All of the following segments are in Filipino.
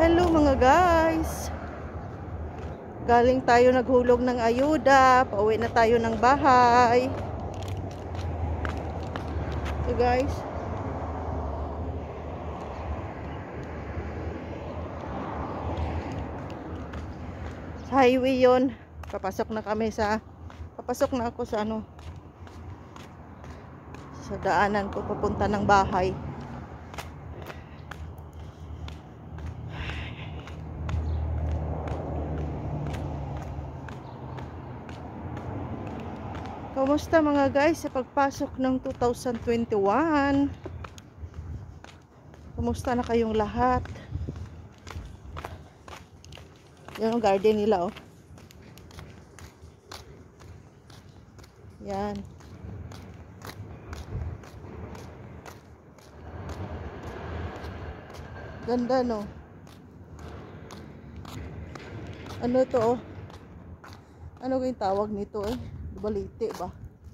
Hello mga guys. Galing tayo naghulog ng ayuda. Pauwi na tayo ng bahay. So guys, sa highway yon. Papasok na ako sa sa daanan ko papunta ng bahay. Kumusta mga guys sa pagpasok ng 2021? Kumusta na kayong lahat? Yan ang garden nila, oh. Yan. Ganda, no? Ano to, oh? Ano yung tawag nito, eh? Balite ba?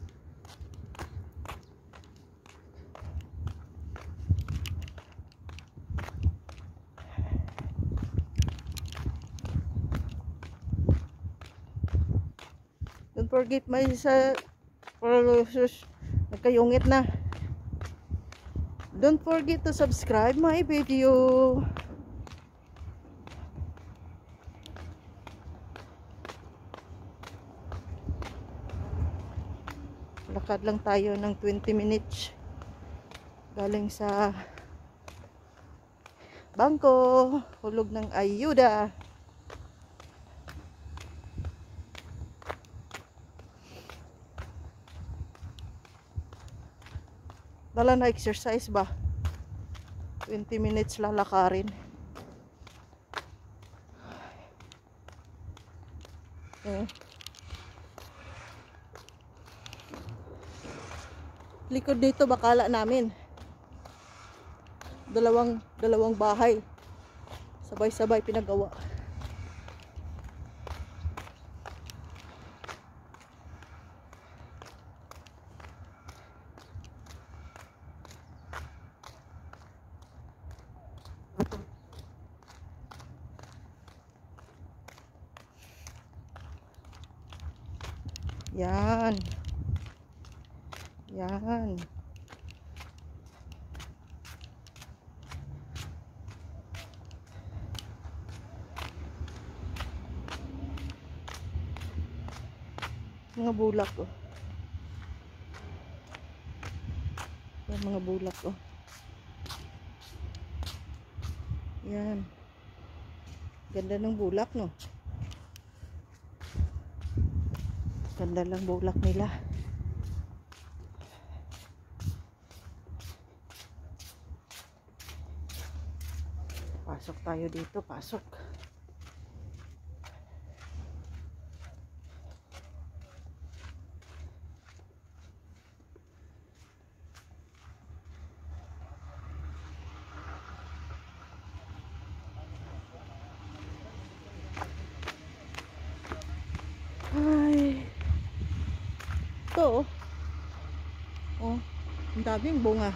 Don't forget my nagkayungit na. Don't forget to subscribe my video. Lakad lang tayo ng 20 minutes galing sa bangko, hulog ng ayuda. Dala na exercise ba? 20 minutes lalakarin. Likod dito bakala namin. Dalawang bahay. Sabay-sabay pinagawa. Yan. Yan. Mga bulak, oh. Yan, mga bulak, oh. Yan. Ganda ng bulak, no? Ganda lang bulak nila. Pasok tayo dito, pasok. Ay. Ito, oh. Ang daming bunga.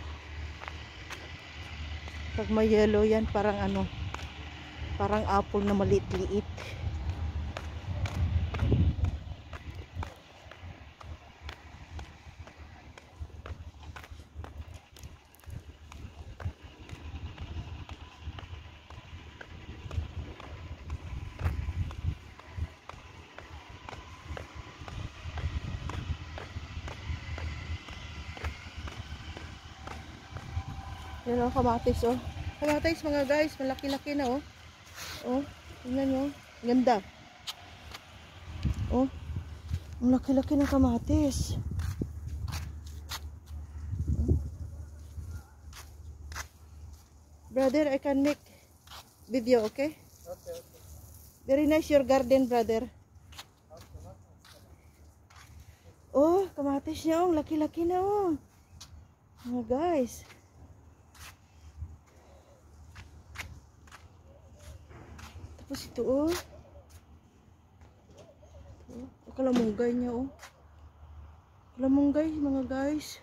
Pag may yellow yan, parang parang apple na maliit-liit. Yan, oh, kamatis, oh. Kamatis mga guys, malaki-laki na, oh. Oh, tingnan nyo. Ganda. Oh, ang laki-laki ng kamatis. Brother, I can make video, okay? Okay. Very nice your garden, brother. Oh, kamatis niya, oh. Laki-laki na, oh. Mga guys. Tapos ito, oh. Kalamunggay niya, oh. Kalamunggay, mga guys.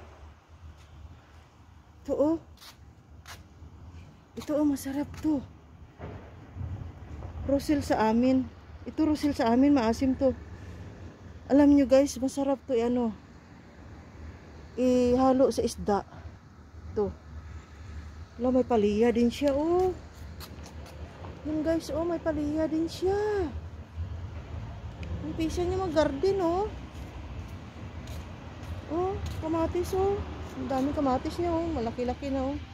Ito, oh. Ito, oh, masarap to. Rosil sa amin. Ito rosil sa amin, maasim to. Alam nyo guys, masarap to ano. Ihalo sa isda. To. Wala, may palya din siya, oh. Yun guys, oh, may palya din siya. Umpisa niya mag-garden, oh. Oh, kamatis, oh. Ang dami kamatis niya, oh. Malaki-laki na, oh.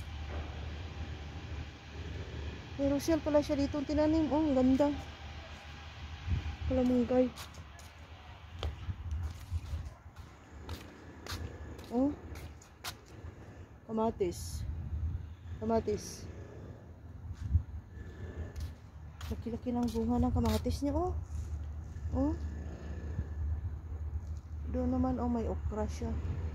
May rosil pala siya dito tinanim, oh. Ang ganda. Kalamunggay. Oh. Kamatis. Kamatis. Laki-laki ng bunga ng kamatis niya, oh. Oh. Doon naman, oh, may okra siya.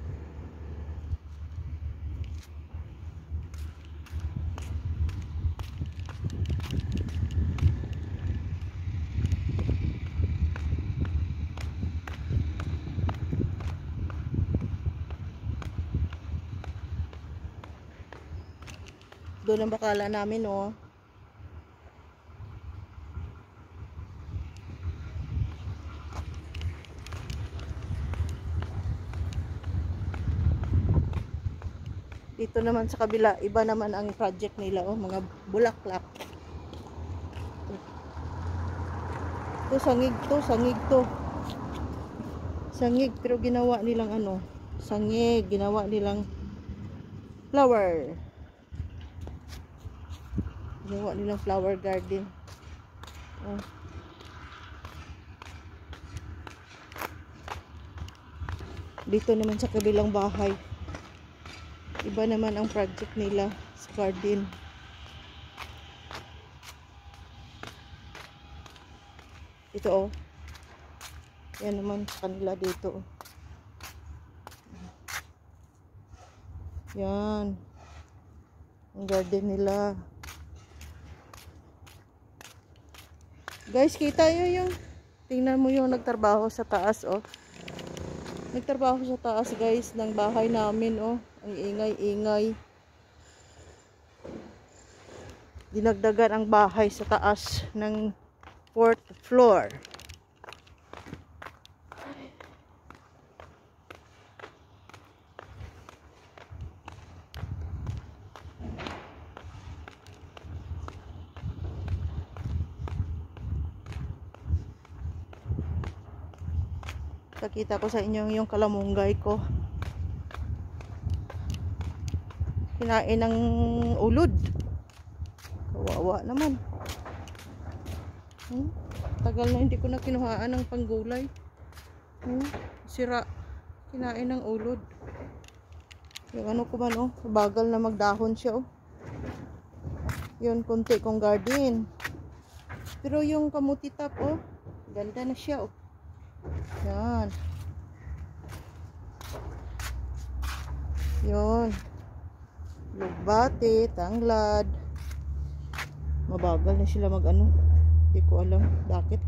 Doon ang bakala namin, oh. Dito naman sa kabila, iba naman ang project nila, oh, mga bulaklak. Ito sangig to, sangig to. Sangig, pero ginawa nilang ano, sangig, ginawa nilang flower. Ginawa nilang flower garden. Oh. Dito naman sa kabilang bahay, iba naman ang project nila sa garden. Ito, oh. Yan naman sa kanila dito, oh. Yan. Ang garden nila. Guys, kita nyo yung, tingnan mo yung nagtrabaho sa taas, oh. Nagtrabaho sa taas, guys, ng bahay namin, oh. Ang ingay-ingay. Dinagdagan ang bahay sa taas ng 4th floor. Pakita ko sa inyo yung kalamunggay ko. Kinain ng ulod. Kawawa naman. Tagal na hindi ko na kinuhaan ng panggulay. Sira. Kinain ng ulod. Yung ano ko man, oh. Bagal na magdahon siya, oh. Yun, kunti kong garden. Pero yung kamuti top, oh. Ganda na siya, oh. Yan. Yun. Lugbati, tanglad. Mabagal na sila mag-ano. Hindi ko alam bakit.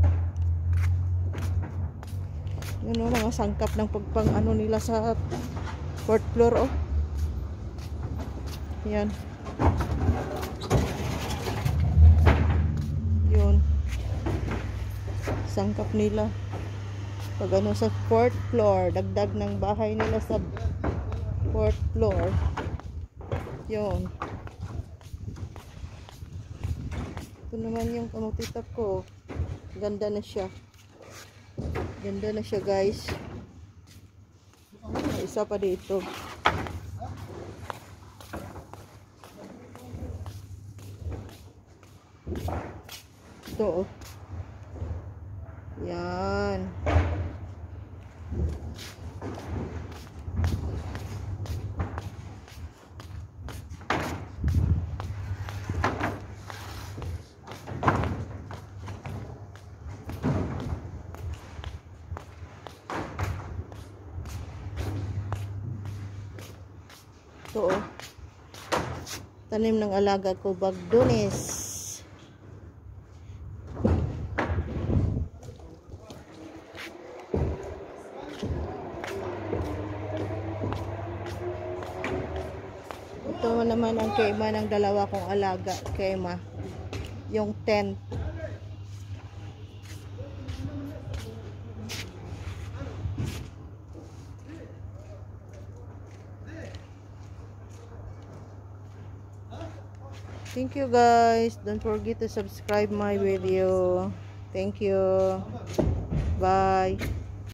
Yun, oh, mga sangkap ng pagpang ano nila sa 4th floor, oh. Yan. Yun. Sangkap nila. Pag ano sa 4th floor, dagdag ng bahay nila sa 4th floor. Yun. Ito naman yung kamutitap ko. Ganda na siya. Ganda na siya, guys. May isa pa dito. Ito, oh. Yan. Ito, oh. Tanim ng alaga ko, bagdones. Ito naman ang kema ng dalawa kong alaga. Kema. Yung tent. Thank you guys. Don't forget to subscribe my video. Thank you. Bye.